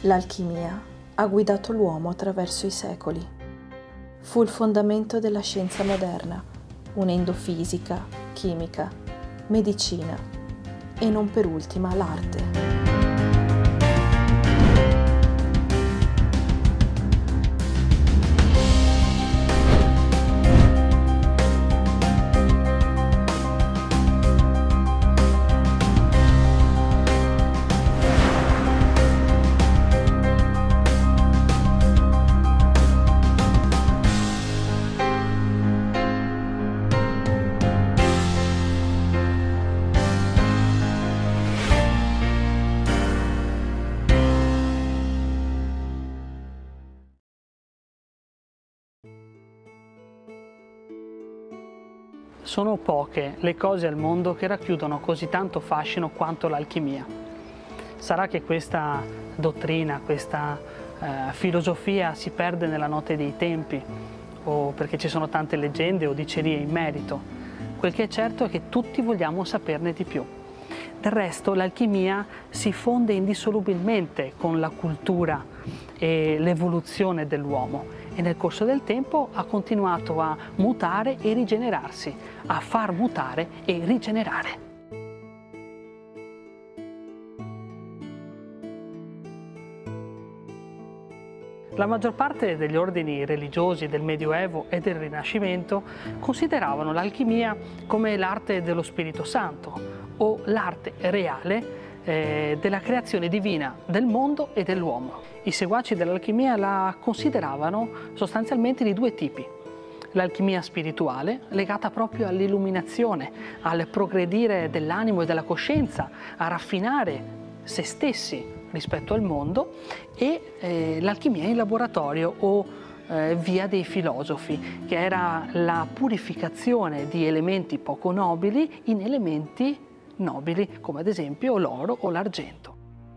L'alchimia ha guidato l'uomo attraverso i secoli. Fu il fondamento della scienza moderna, unendo fisica, chimica, medicina e non per ultima l'arte. Sono poche le cose al mondo che racchiudono così tanto fascino quanto l'alchimia. Sarà che questa dottrina, questa filosofia si perde nella notte dei tempi, o perché ci sono tante leggende o dicerie in merito. Quel che è certo è che tutti vogliamo saperne di più. Del resto l'alchimia si fonde indissolubilmente con la cultura e l'evoluzione dell'uomo e nel corso del tempo ha continuato a mutare e rigenerarsi, a far mutare e rigenerare. La maggior parte degli ordini religiosi del Medioevo e del Rinascimento consideravano l'alchimia come l'arte dello Spirito Santo o l'arte reale della creazione divina del mondo e dell'uomo. I seguaci dell'alchimia la consideravano sostanzialmente di due tipi. L'alchimia spirituale, legata proprio all'illuminazione, al progredire dell'animo e della coscienza, a raffinare se stessi rispetto al mondo, e l'alchimia in laboratorio o via dei filosofi, che era la purificazione di elementi poco nobili in elementi nobili, come ad esempio l'oro o l'argento.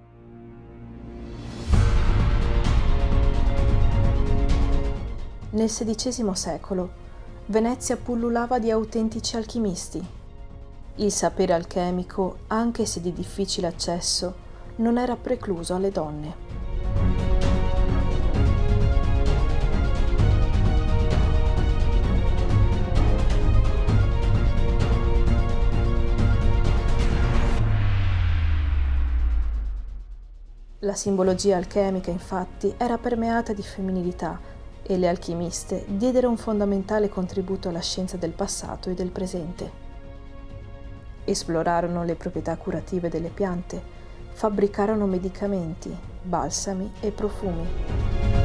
Nel XVI secolo Venezia pullulava di autentici alchimisti. Il sapere alchemico, anche se di difficile accesso, non era precluso alle donne. La simbologia alchemica, infatti, era permeata di femminilità e le alchimiste diedero un fondamentale contributo alla scienza del passato e del presente. Esplorarono le proprietà curative delle piante, fabbricarono medicamenti, balsami e profumi.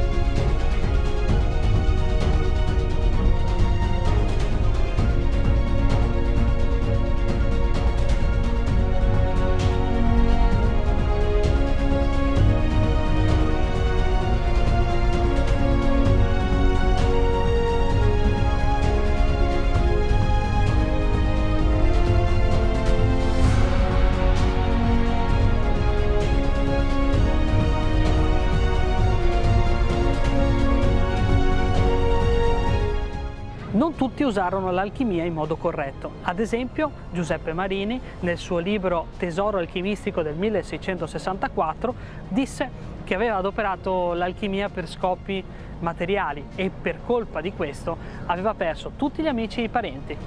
Non tutti usarono l'alchimia in modo corretto. Ad esempio, Giuseppe Marini, nel suo libro Tesoro alchimistico del 1664, disse che aveva adoperato l'alchimia per scopi materiali e per colpa di questo aveva perso tutti gli amici e i parenti.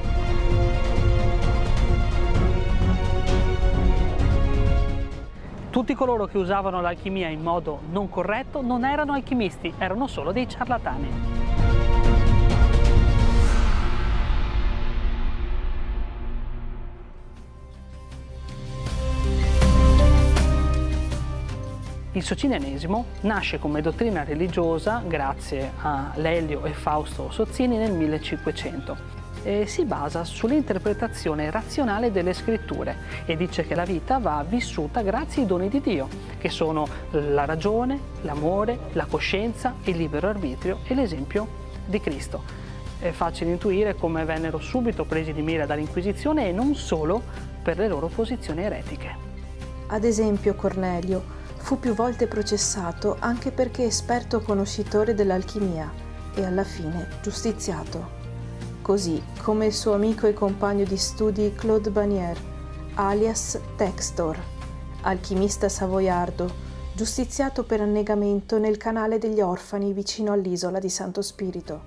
Tutti coloro che usavano l'alchimia in modo non corretto non erano alchimisti, erano solo dei ciarlatani. Il socinianesimo nasce come dottrina religiosa grazie a Lelio e Fausto Sozzini nel 1500 e si basa sull'interpretazione razionale delle scritture e dice che la vita va vissuta grazie ai doni di Dio, che sono la ragione, l'amore, la coscienza, il libero arbitrio e l'esempio di Cristo. È facile intuire come vennero subito presi di mira dall'Inquisizione e non solo per le loro posizioni eretiche. Ad esempio Cornelio fu più volte processato anche perché esperto conoscitore dell'alchimia e alla fine giustiziato, così come il suo amico e compagno di studi Claude Banier, alias Textor, alchimista savoiardo, giustiziato per annegamento nel canale degli orfani vicino all'isola di Santo Spirito.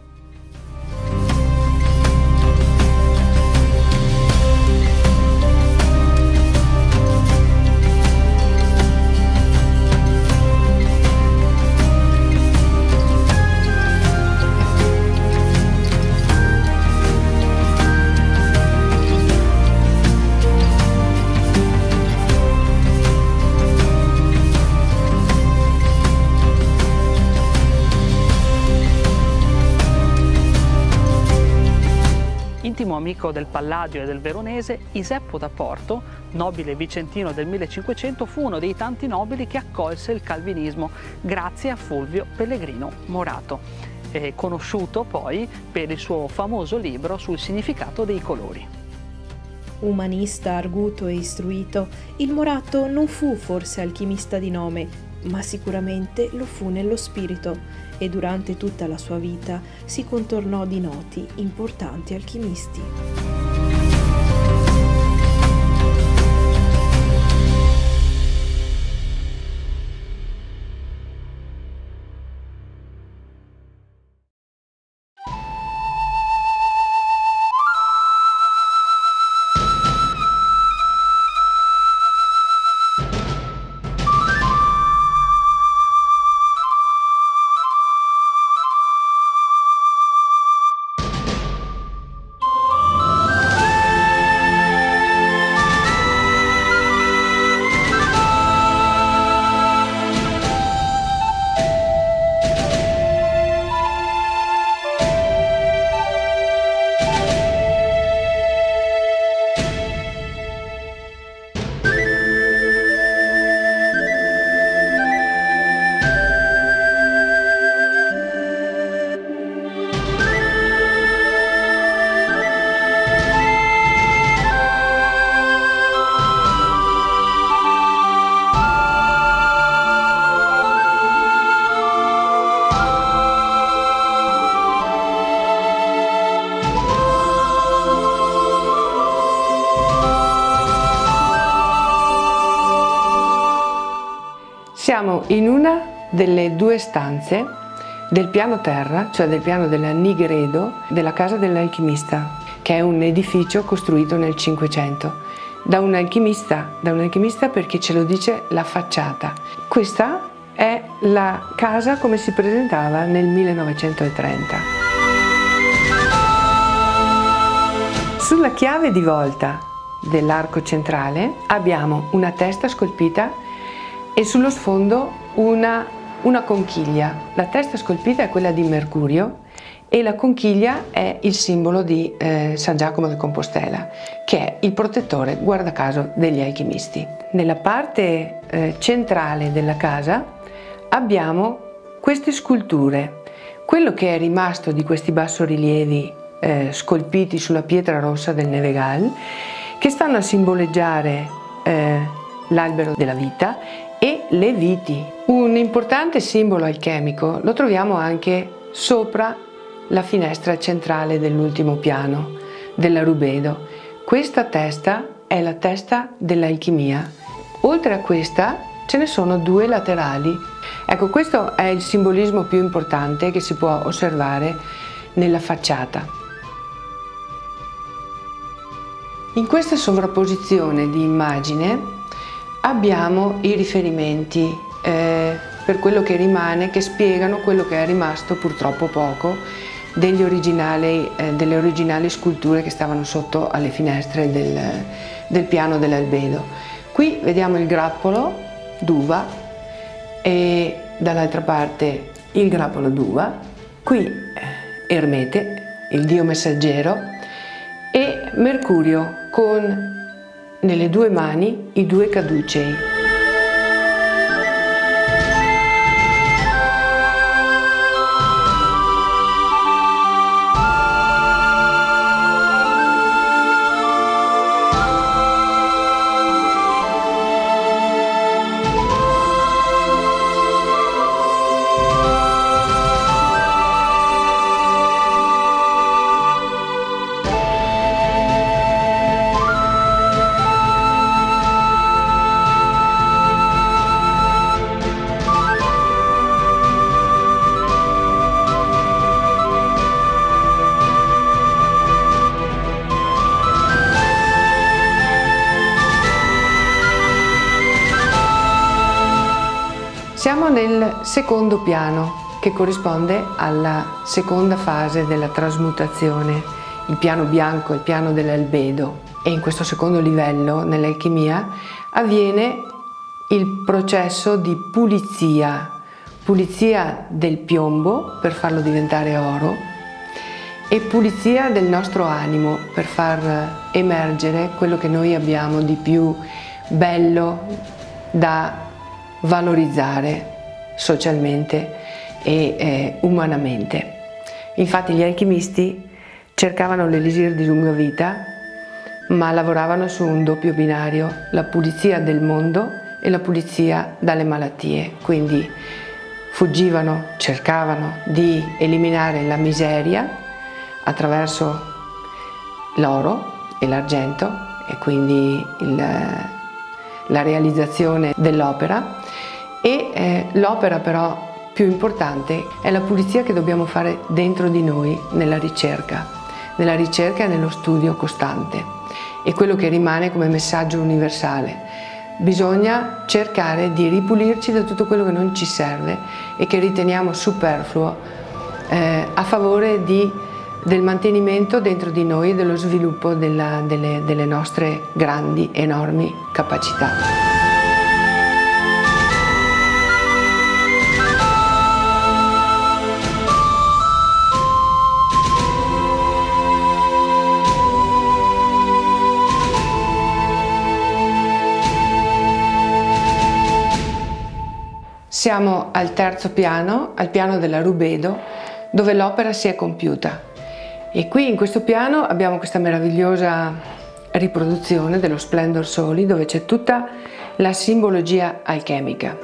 Intimo amico del Palladio e del Veronese, Iseppo da Porto, nobile vicentino del 1500, fu uno dei tanti nobili che accolse il calvinismo grazie a Fulvio Pellegrino Morato, conosciuto poi per il suo famoso libro sul significato dei colori. Umanista arguto e istruito, il Morato non fu forse alchimista di nome, ma sicuramente lo fu nello spirito, e durante tutta la sua vita si contornò di noti, importanti alchimisti. Siamo in una delle due stanze del piano terra, cioè del piano della Nigredo, della casa dell'alchimista, che è un edificio costruito nel Cinquecento da un alchimista perché ce lo dice la facciata. Questa è la casa come si presentava nel 1930. Sulla chiave di volta dell'arco centrale abbiamo una testa scolpita e sullo sfondo una conchiglia. La testa scolpita è quella di Mercurio e la conchiglia è il simbolo di San Giacomo di Compostela, che è il protettore, guarda caso, degli alchimisti. Nella parte centrale della casa abbiamo queste sculture. Quello che è rimasto di questi bassorilievi scolpiti sulla pietra rossa del Nevegal, che stanno a simboleggiare l'albero della vita e le viti. Un importante simbolo alchemico lo troviamo anche sopra la finestra centrale dell'ultimo piano della Rubedo. Questa testa è la testa dell'alchimia. Oltre a questa ce ne sono due laterali. Ecco, questo è il simbolismo più importante che si può osservare nella facciata. In questa sovrapposizione di immagine abbiamo i riferimenti per quello che rimane, che spiegano quello che è rimasto purtroppo poco delle originali sculture che stavano sotto alle finestre del piano dell'albedo. Qui vediamo il grappolo d'uva e dall'altra parte il grappolo d'uva, qui Ermete, il dio messaggero, e Mercurio con nelle due mani i due caducei. Siamo nel secondo piano, che corrisponde alla seconda fase della trasmutazione, il piano bianco, il piano dell'albedo. E in questo secondo livello, nell'alchimia, avviene il processo di pulizia del piombo per farlo diventare oro e pulizia del nostro animo per far emergere quello che noi abbiamo di più bello da valorizzare socialmente e umanamente. Infatti gli alchimisti cercavano l'elisir di lunga vita, ma lavoravano su un doppio binario, la pulizia del mondo e la pulizia dalle malattie. Quindi fuggivano, cercavano di eliminare la miseria attraverso l'oro e l'argento e quindi la realizzazione dell'opera. E l'opera però più importante è la pulizia che dobbiamo fare dentro di noi nella ricerca e nello studio costante. E quello che rimane come messaggio universale: bisogna cercare di ripulirci da tutto quello che non ci serve e che riteniamo superfluo a favore del mantenimento dentro di noi e dello sviluppo delle nostre grandi, enormi capacità. Siamo al terzo piano, al piano della rubedo, dove l'opera si è compiuta. E qui in questo piano abbiamo questa meravigliosa riproduzione dello Splendor Soli, dove c'è tutta la simbologia alchemica.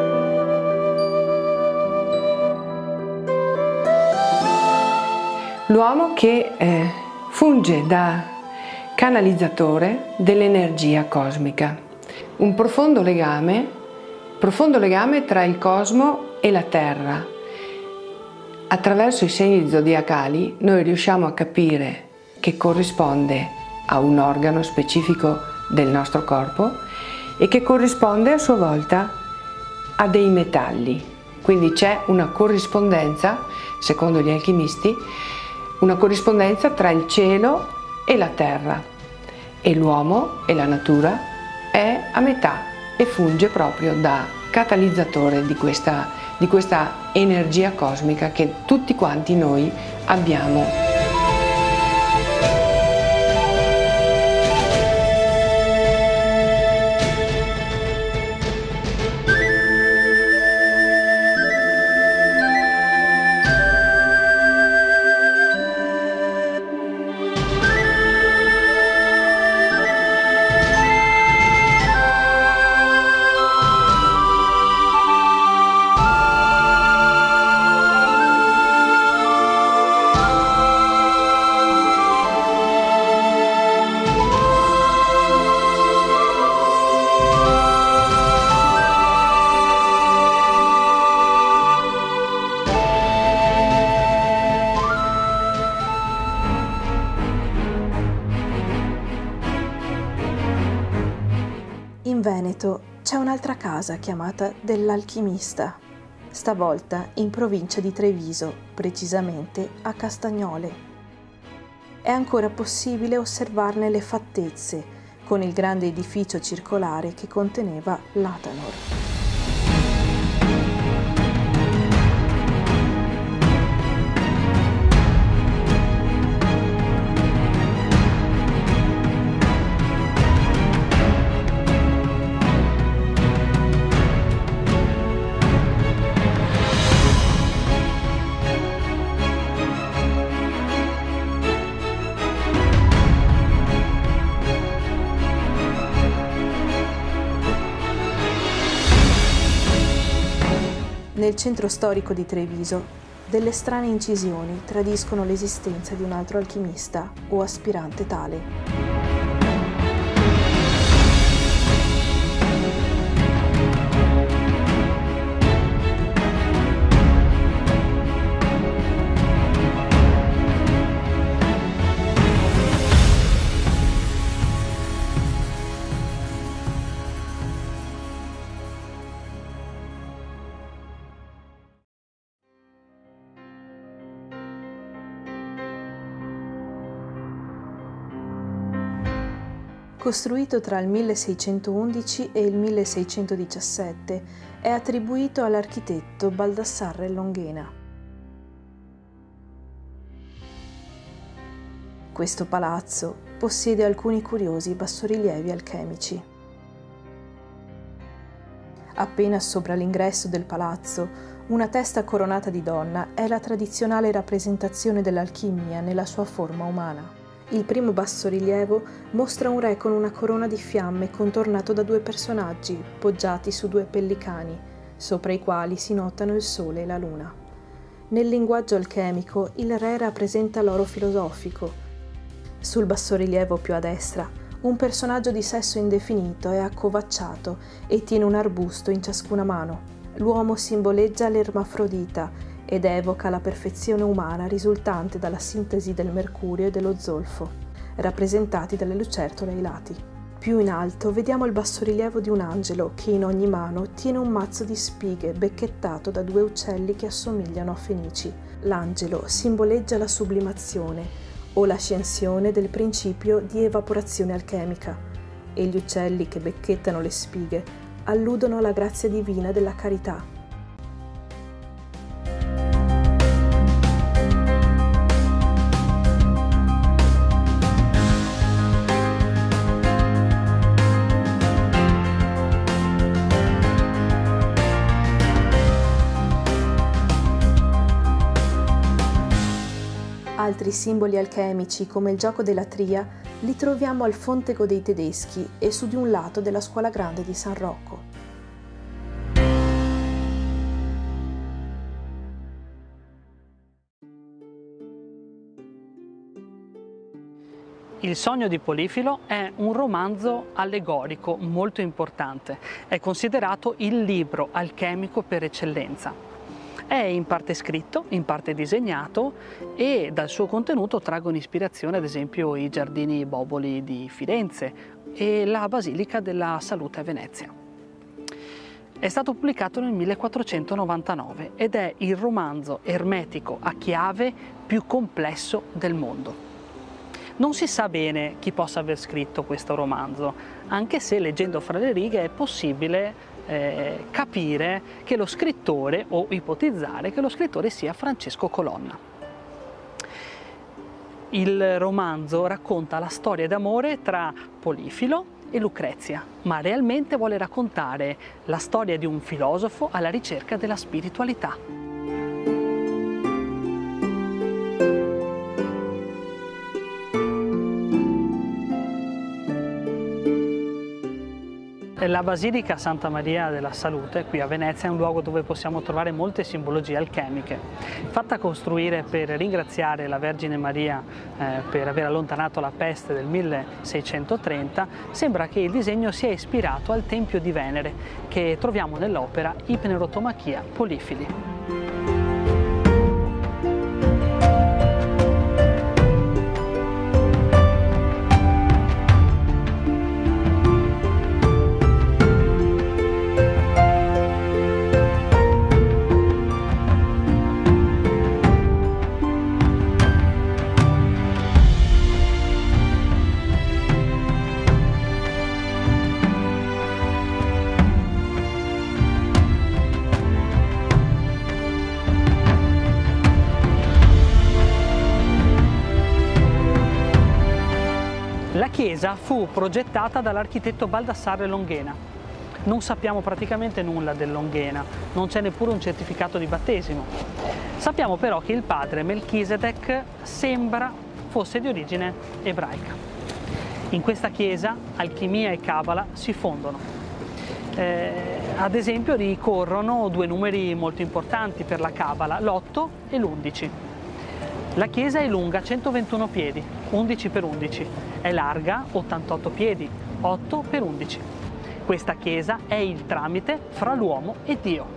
L'uomo che funge da canalizzatore dell'energia cosmica. Un profondo legame tra il cosmo e la terra. Attraverso i segni zodiacali noi riusciamo a capire che corrisponde a un organo specifico del nostro corpo e che corrisponde a sua volta a dei metalli. Quindi c'è una corrispondenza, secondo gli alchimisti, una corrispondenza tra il cielo e la terra, e l'uomo e la natura è a metà e funge proprio da catalizzatore di questa energia cosmica che tutti quanti noi abbiamo. In Veneto c'è un'altra casa chiamata dell'Alchimista, stavolta in provincia di Treviso, precisamente a Castagnole. È ancora possibile osservarne le fattezze con il grande edificio circolare che conteneva l'Atanor. Nel centro storico di Treviso, delle strane incisioni tradiscono l'esistenza di un altro alchimista o aspirante tale. Costruito tra il 1611 e il 1617, è attribuito all'architetto Baldassarre Longhena. Questo palazzo possiede alcuni curiosi bassorilievi alchemici. Appena sopra l'ingresso del palazzo, una testa coronata di donna è la tradizionale rappresentazione dell'alchimia nella sua forma umana. Il primo bassorilievo mostra un re con una corona di fiamme contornato da due personaggi poggiati su due pellicani, sopra i quali si notano il sole e la luna. Nel linguaggio alchemico il re rappresenta l'oro filosofico. Sul bassorilievo più a destra, un personaggio di sesso indefinito è accovacciato e tiene un arbusto in ciascuna mano. L'uomo simboleggia l'ermafrodita ed evoca la perfezione umana risultante dalla sintesi del mercurio e dello zolfo, rappresentati dalle lucertole ai lati. Più in alto vediamo il bassorilievo di un angelo che in ogni mano tiene un mazzo di spighe becchettato da due uccelli che assomigliano a fenici. L'angelo simboleggia la sublimazione o l'ascensione del principio di evaporazione alchemica, e gli uccelli che becchettano le spighe alludono alla grazia divina della carità. Altri simboli alchemici, come il gioco della tria, li troviamo al Fontego dei Tedeschi e su di un lato della Scuola Grande di San Rocco. Il sogno di Polifilo è un romanzo allegorico molto importante. È considerato il libro alchemico per eccellenza. È in parte scritto, in parte disegnato e dal suo contenuto traggono ispirazione ad esempio i giardini Boboli di Firenze e la Basilica della Salute a Venezia. È stato pubblicato nel 1499 ed è il romanzo ermetico a chiave più complesso del mondo. Non si sa bene chi possa aver scritto questo romanzo, anche se leggendo fra le righe è possibile capire che lo scrittore, o ipotizzare che lo scrittore sia Francesco Colonna. Il romanzo racconta la storia d'amore tra Polifilo e Lucrezia, ma realmente vuole raccontare la storia di un filosofo alla ricerca della spiritualità. La Basilica Santa Maria della Salute, qui a Venezia, è un luogo dove possiamo trovare molte simbologie alchemiche. Fatta costruire per ringraziare la Vergine Maria per aver allontanato la peste del 1630, sembra che il disegno sia ispirato al Tempio di Venere che troviamo nell'opera Ipnerotomachia Polifili. La chiesa fu progettata dall'architetto Baldassarre Longhena. Non sappiamo praticamente nulla del Longhena, non c'è neppure un certificato di battesimo. Sappiamo però che il padre Melchisedec sembra fosse di origine ebraica. In questa chiesa alchimia e cabala si fondono. Ad esempio ricorrono due numeri molto importanti per la cabala, l'8 e l'11. La chiesa è lunga 121 piedi, 11 per 11, è larga 88 piedi, 8 per 11. Questa chiesa è il tramite fra l'uomo e Dio.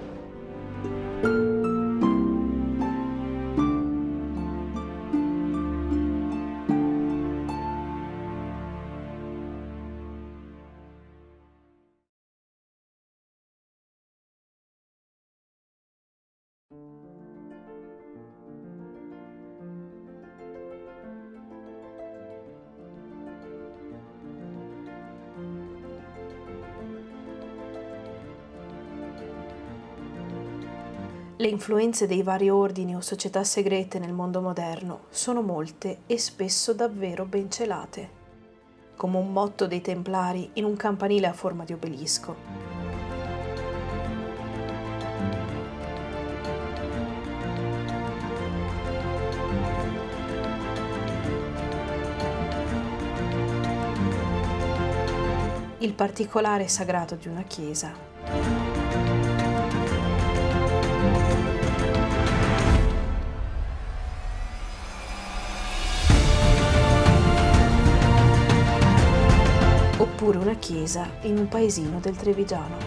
Le influenze dei vari ordini o società segrete nel mondo moderno sono molte e spesso davvero ben celate, come un motto dei Templari in un campanile a forma di obelisco. Il particolare sagrato di una chiesa. Oppure una chiesa in un paesino del Trevigiano.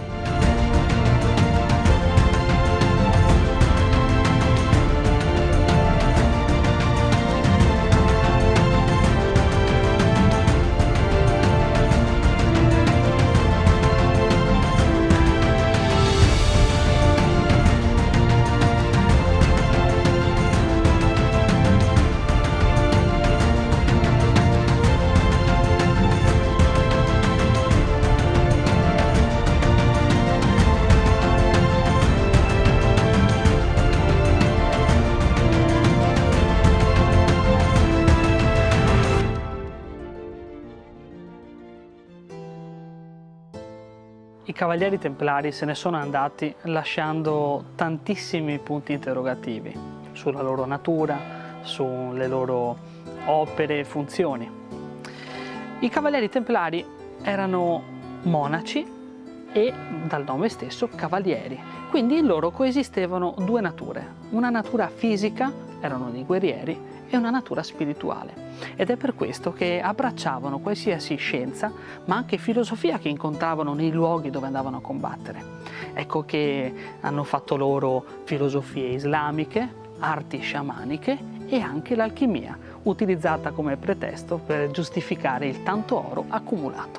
I Cavalieri Templari se ne sono andati lasciando tantissimi punti interrogativi sulla loro natura, sulle loro opere e funzioni. I Cavalieri Templari erano monaci e dal nome stesso cavalieri, quindi in loro coesistevano due nature, una natura fisica, erano dei guerrieri, e una natura spirituale, ed è per questo che abbracciavano qualsiasi scienza ma anche filosofia che incontravano nei luoghi dove andavano a combattere. Ecco che hanno fatto loro filosofie islamiche, arti sciamaniche e anche l'alchimia, utilizzata come pretesto per giustificare il tanto oro accumulato.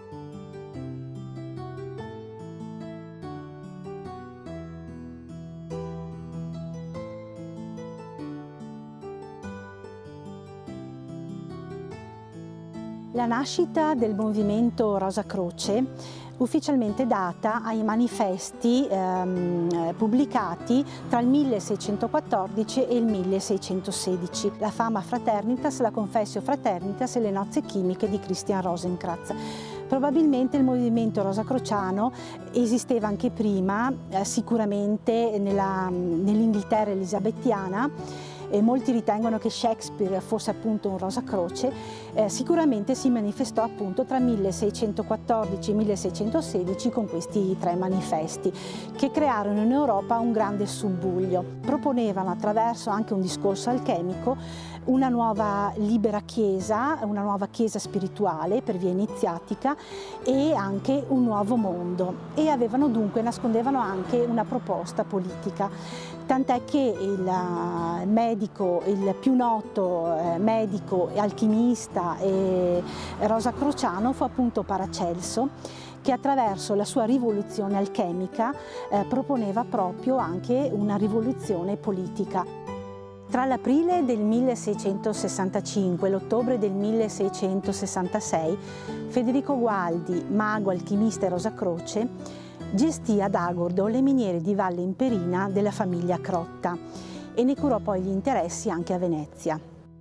La nascita del movimento Rosa Croce ufficialmente data ai manifesti pubblicati tra il 1614 e il 1616, la Fama Fraternitas, la Confessio Fraternitas e le nozze chimiche di Christian Rosenkranz. Probabilmente il movimento rosacrociano esisteva anche prima, sicuramente nell'Inghilterra elisabettiana, e molti ritengono che Shakespeare fosse appunto un Rosacroce, sicuramente si manifestò appunto tra 1614 e 1616 con questi tre manifesti che crearono in Europa un grande subbuglio. Proponevano attraverso anche un discorso alchemico una nuova libera chiesa, una nuova chiesa spirituale per via iniziatica e anche un nuovo mondo, e nascondevano anche una proposta politica. Tant'è che il più noto medico e alchimista e rosacrociano fu appunto Paracelso, che attraverso la sua rivoluzione alchemica proponeva proprio anche una rivoluzione politica. Tra l'aprile del 1665 e l'ottobre del 1666, Federico Gualdi, mago, alchimista e rosacroce, gestì ad Agordo le miniere di Valle Imperina della famiglia Crotta e ne curò poi gli interessi anche a Venezia.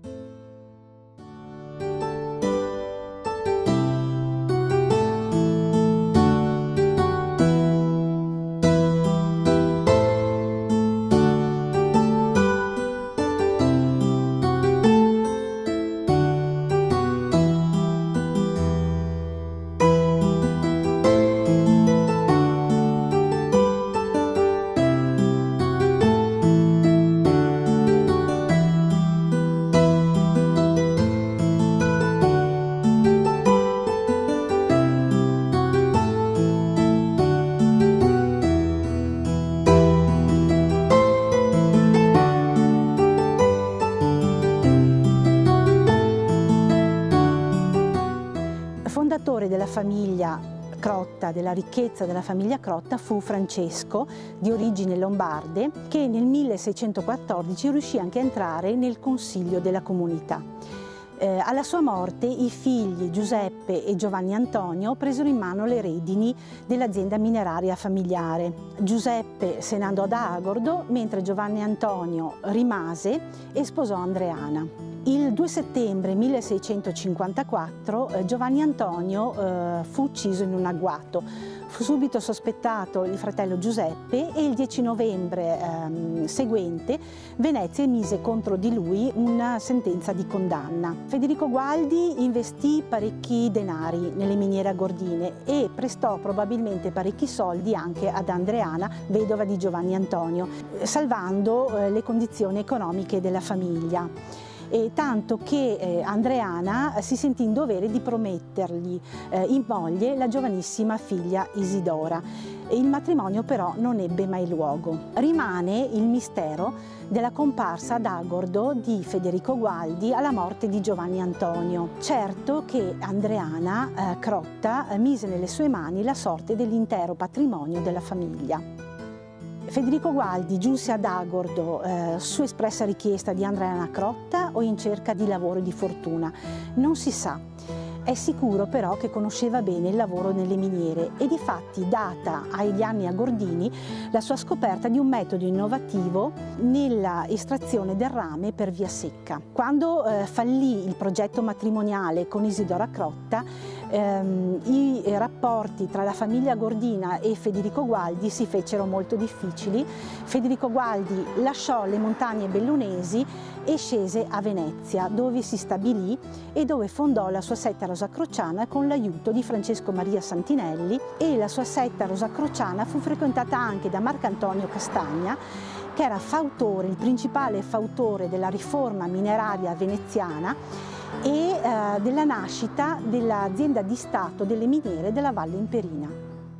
Fondatore della famiglia Crotta, della ricchezza della famiglia Crotta, fu Francesco, di origini lombarde, che nel 1614 riuscì anche a entrare nel consiglio della comunità. Alla sua morte i figli Giuseppe e Giovanni Antonio presero in mano le redini dell'azienda mineraria familiare. Giuseppe se ne andò ad Agordo, mentre Giovanni Antonio rimase e sposò Andreana. Il 2 settembre 1654 Giovanni Antonio fu ucciso in un agguato. Fu subito sospettato il fratello Giuseppe e il 10 novembre seguente Venezia emise contro di lui una sentenza di condanna. Federico Gualdi investì parecchi denari nelle miniere agordine e prestò probabilmente parecchi soldi anche ad Andreana, vedova di Giovanni Antonio, salvando le condizioni economiche della famiglia. E tanto che Andreana si sentì in dovere di promettergli in moglie la giovanissima figlia Isidora. Il matrimonio però non ebbe mai luogo. Rimane il mistero della comparsa ad Agordo di Federico Gualdi alla morte di Giovanni Antonio. Certo che Andreana Crotta mise nelle sue mani la sorte dell'intero patrimonio della famiglia. Federico Gualdi giunse ad Agordo su espressa richiesta di Andreana Crotta o in cerca di lavoro e di fortuna. Non si sa. È sicuro però che conosceva bene il lavoro nelle miniere e difatti data agli anni agordini la sua scoperta di un metodo innovativo nella estrazione del rame per via secca. Quando fallì il progetto matrimoniale con Isidora Crotta, i rapporti tra la famiglia agordina e Federico Gualdi si fecero molto difficili. Federico Gualdi lasciò le montagne bellunesi e scese a Venezia, dove si stabilì e dove fondò la sua setta rosacrociana con l'aiuto di Francesco Maria Santinelli, e la sua setta rosacrociana fu frequentata anche da Marcantonio Castagna, che era fautore, il principale fautore della riforma mineraria veneziana e della nascita dell'azienda di Stato delle miniere della Valle Imperina.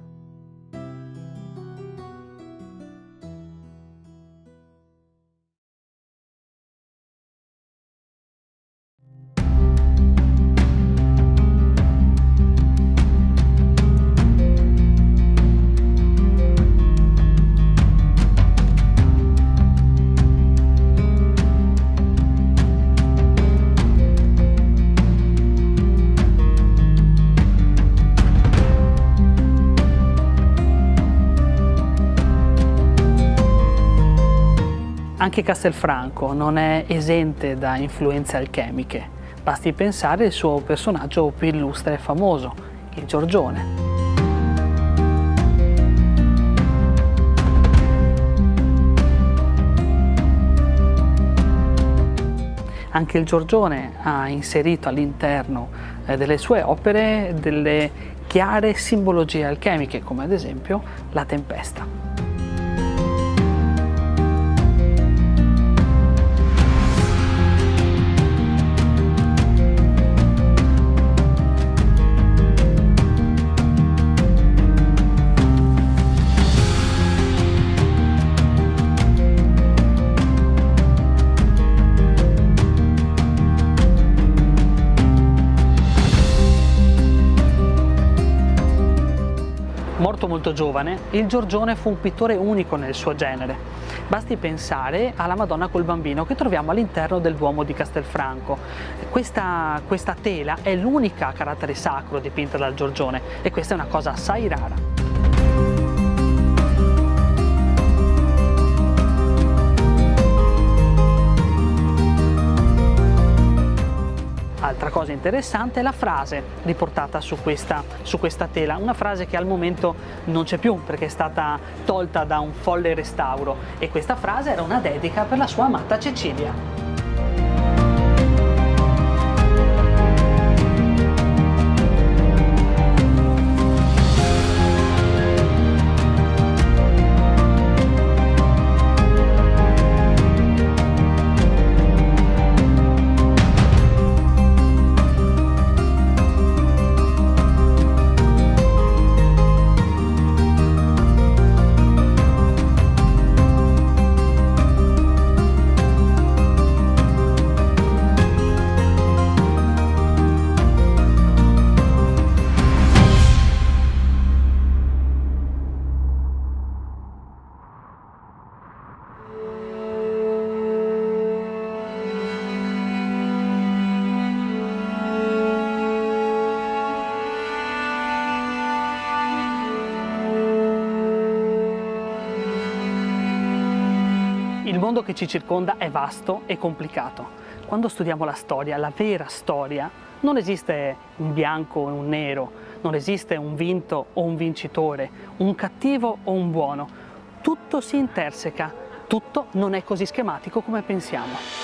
Anche Castelfranco non è esente da influenze alchemiche, basti pensare al suo personaggio più illustre e famoso, il Giorgione. Anche il Giorgione ha inserito all'interno delle sue opere delle chiare simbologie alchemiche, come ad esempio la tempesta. Morto molto giovane, il Giorgione fu un pittore unico nel suo genere. Basti pensare alla Madonna col Bambino che troviamo all'interno del Duomo di Castelfranco. Questa tela è l'unica a carattere sacro dipinta dal Giorgione e questa è una cosa assai rara. Altra cosa interessante è la frase riportata su questa tela, una frase che al momento non c'è più perché è stata tolta da un folle restauro, e questa frase era una dedica per la sua amata Cecilia. mondo che ci circonda è vasto e complicato. Quando studiamo la storia, la vera storia, non esiste un bianco o un nero, non esiste un vinto o un vincitore, un cattivo o un buono. Tutto si interseca, tutto non è così schematico come pensiamo.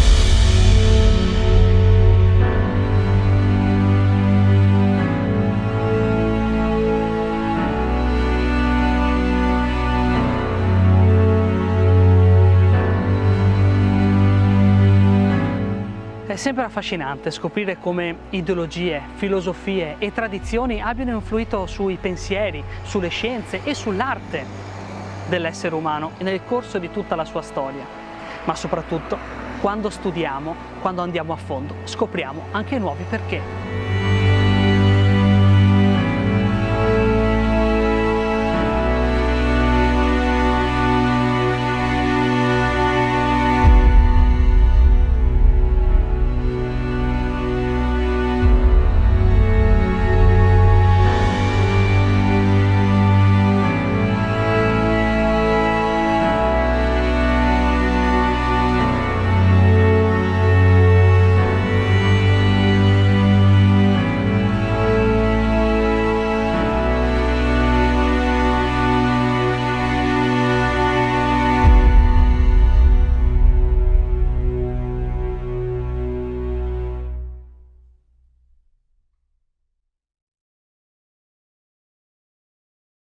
È sempre affascinante scoprire come ideologie, filosofie e tradizioni abbiano influito sui pensieri, sulle scienze e sull'arte dell'essere umano nel corso di tutta la sua storia. Ma soprattutto, quando studiamo, quando andiamo a fondo, scopriamo anche nuovi perché.